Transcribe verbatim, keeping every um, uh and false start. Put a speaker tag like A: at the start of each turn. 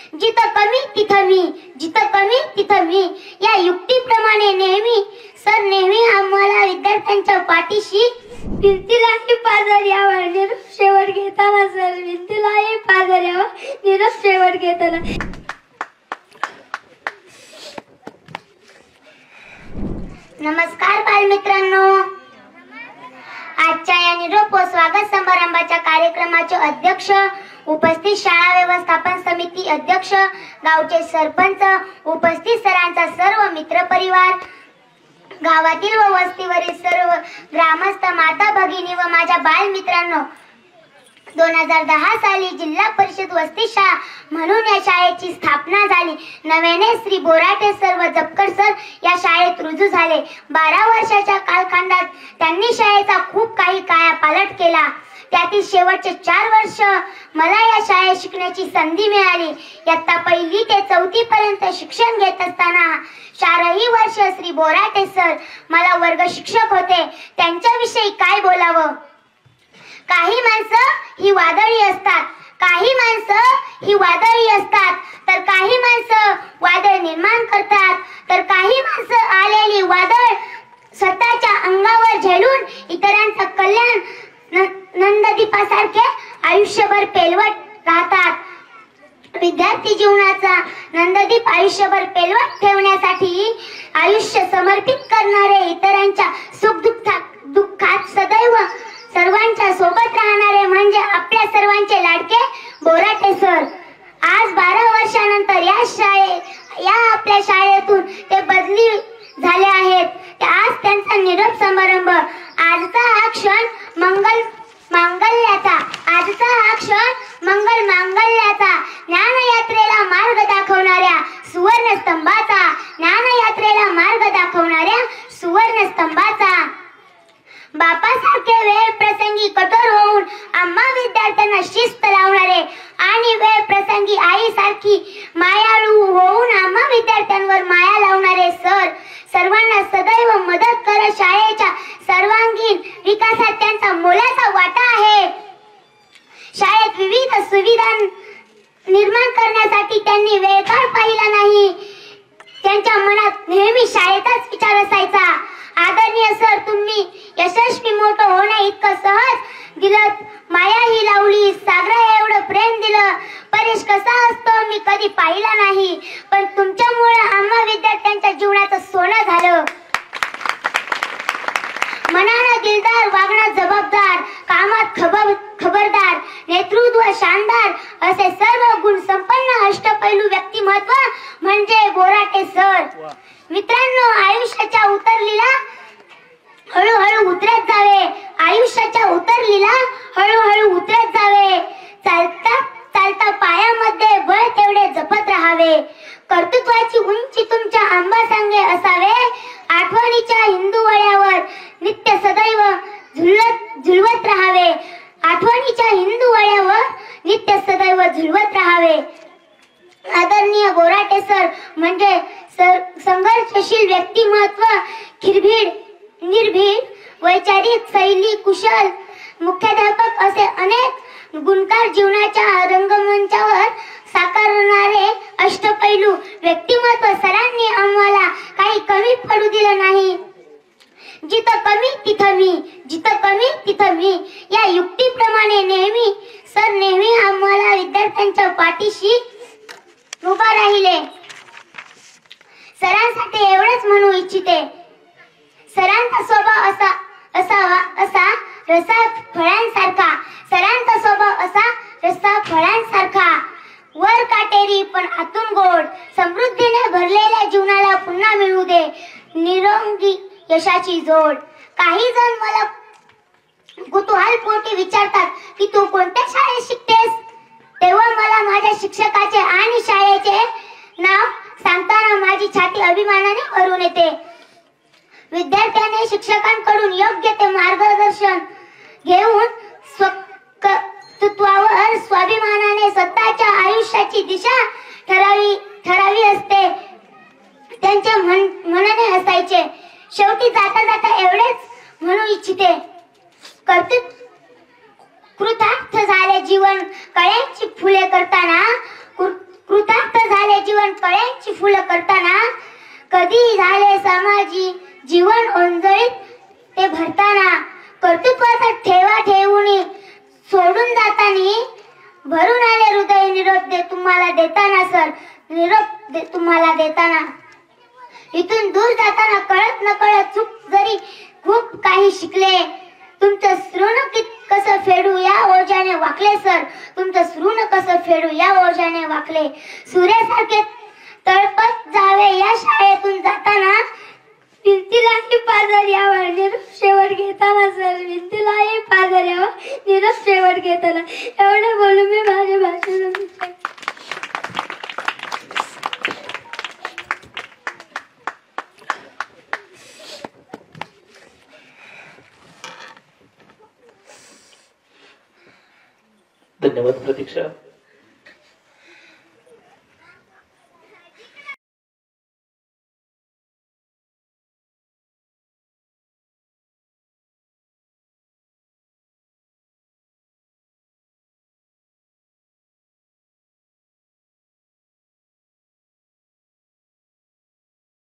A: जिथं कमी तिथं मी, जिथं कमी तिथं मी या युक्तीप्रमाणे नेहमी सर नेहमी आम्हाला विद्यार्थ्यांच्या पाठीशी भिंतीलाही पाजर यावा निरोप शेवट घेताना सर भिंतीलाही पाजर यावा निरोप शेवट घेताना. नमस्कार बालमित्रांनो, आजच्या या निरोप व स्वागत समारंभाच्या कार्यक्रमाचे अध्यक्ष, उपस्थित शाळा व्यवस्थापन समिती अध्यक्ष, गावचे सरपंच, उपस्थित सरांचा सर्व मित्र परिवार, गावातील व वस्तीवरील सर्व ग्रामस्थ माता भगिनी व माझ्या बालमित्रांनो, दोन हजार दहा साली जिल्हा परिषद वस्ती शाळा म्हणून या शाळेची स्थापना झाली. नव्याने श्री बोराटे सर व जपकर सर या शाळेत रुजू झाले. बारा वर्षाच्या कालखंडात त्यांनी शाळेचा खूप काही कायापालट केला. त्यातील शेवटचे चार वर्ष मला या शाळेत शिकण्याची संधी मिळाली. इयत्ता पहिली ते चौथी पर्यंत शिक्षण घेत असताना चारही वर्ष श्री बोराटे सर मला वर्ग शिक्षक होते. त्यांच्याविषयी काय बोलावं. काही माणसं ही वादळी असतात, काही माणसं ही वादळी असतात, तर काही माणसं वादळ निर्माण करतात, तर काही माणसं आलेली वादळ स्वतःच्या अंगावर झेलून इतरांचं कल्याण नंददीपासारखे आयुष्यभर पेलवत राहतात. विद्यार्थी जीवनाचा नंददीप आयुष्यभर पेलवत ठेवण्यासाठी आयुष्य समर्पित करणारे, इतरांच्या सुखदुःखात दुःखात सदैव सर्वांच्या सोबत राहणारे म्हणजे आपल्या सर्वांचे लाडके बोराटे सर. आज बारा वर्षानंतर या शाळे या आपल्या शाळेतून ते बदली झाले आहेत. आज त्यांचा निरोप समारंभ. आजचा हा क्षण मंगल मांगल्याचा आजचा हा क्षण मंगल मांगल्याचा ज्ञानयात्रेला मार्ग दाखवणाऱ्या सुवर्ण स्तंभाचा ज्ञानयात्रेला मार्ग दाखवणाऱ्या सुवर्ण स्तंभाचा. बापासारखे वेळ प्रसंगी कठोर होऊन आम्हा विद्यार्थ्यांना शिस्त लावणारे आणि वेळ प्रसंगी आईसारखी मायाळू होऊन आम्हा विद्यार्थ्यांवर माया लावणारे सर. सर्वांना सदैव मदत करत शाळेच्या सर्वांगीण विकासात त्यांचा मोलाचा वाटा आहे. शाळेत विविध सुविधा निर्माण करण्यासाठी त्यांनी वेळकाळ पाहिला नाही. त्यांच्या मनात नेहमी शाळेचाच विचार असायचा. आदरणीय सर, तुम्ही यशस्वी मोठं होण्या इतकं सहज दिलं, माया ही लावली, सागरा एवढं प्रेम दिलं. परेश कसा असतो मी कधी पाहिला नाही, पण तुमच्यामुळे आम्हा विद्यार्थ्यांच्या जीवनाचं सोनं झालं. मनानं दिलदार, वागणं जबाबदार, कामात खबर खबरदार, नेतृत्व शानदार असे सर्व गुण संपन्न अष्टपैलू व्यक्तिमत्व म्हणजे बोराटे सर. मित्रांनो, आयुष्याच्या उतरलीला हळूहळू उतरत जावे. आयुष्याच्या उतरलीला हळूहळू उतरत जावे. चालता चालता पायामध्ये बळ तेवढे जपत राहावे. कर्तृत्वाची उंची तुमच्या आंबासांगे असावे. आठवणीच्या हिंदुवळ्यावर नित्य सदैव झुलत झुलवत राहावे. आठवणीच्या हिंदुवळ्यावर नित्य सदैव झुलवत राहावे. आदरणीय बोराटे सर म्हणजे संघर्षशील व्यक्तिमत्व, खिरभीड निर्भीड, वैचारिक शैली कुशल मुख्याध्यापक असे अनेक गुणकार जीवनाच्या रंगमंचावर साकारणारे अष्टपैलू व्यक्तिमत्व सरांनी आम्हाला काही कमी पडू दिलं नाही. जिथं कमी तिथं मी, जिथं कमी तिथं मी या युक्तीप्रमाणे नेहमी सर नेहमी आम्हाला विद्यार्थ्यांच्या पाठीशी उभा राहिले. सरांसाठी एवढेच म्हणू इच्छिते. सरांचा स्वभाव असा असावा असा रसा फळांसारखा. सरांचा स्वभाव असा रसा फळांसारखा. वर काटेरी पण आतून गोड. समृद्धीने भरलेल्या जीवनाला पुन्हा मिळू दे निरोगी यशाची जोड. काही जण मला कुतूहल पोटी विचारतात की तू कोणत्या शाळेत शिकतेस. तेव्हा मला माझ्या शिक्षकाचे आणि शाळेचे नाव सांगताना माझी छाती अभिमानाने भरून येते. विद्यार्थ्याने शिक्षकांकडून योग्य ते मार्गदर्शन घेऊन स्वकर्तृत्वावर स्वाभिमानाने स्वतःच्या आयुष्याची दिशा ठरावी ठरावी असते. त्यांच्या मनाने असायचे. शेवटी जाता जाता एवढेच म्हणू इच्छिते. कर्तृत्व कृतार्थ झाले जीवन. कळ्यांची फुले करताना कृतार्थ जीवन कळ्यांची फुलं करताना, कधी झाले समाजी जीवन ओंजळीत ते भरताना, कर्तृत्वाचा ठेवा ठेवून सोडून जातानी, भरून आले हृदय निरोप दे तुम्हाला देताना सर, निरोप दे तुम्हाला देताना. इथून दूर जाताना कळत न कळत चूक जरी खूप काही शिकले, तुमचं ऋण कसं फेडू या ओझ्याने वाकले सर, तुमचं ऋण कसं फेडू या ओझ्याने वाकले. सूर्यासारखे तळपत जावे या शाळेतून जाताना, भिंतीलाही पाजर यावा निरोप शेवट घेताना सर, भिंतीलाही पाजर यावा निरोप शेवट घेताना. एवढं बोलून मी माझे भाषण.
B: धन्यवाद प्रतीक्षा.